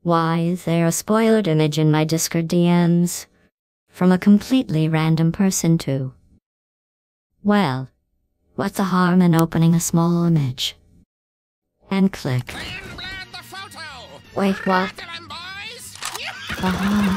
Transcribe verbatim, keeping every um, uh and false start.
Why is there a spoiled image in my Discord D Ms? From a completely random person too. Well, what's the harm in opening a small image? And click. GLaDOS The Photo. Wait, what? After them, boys. Uh-huh.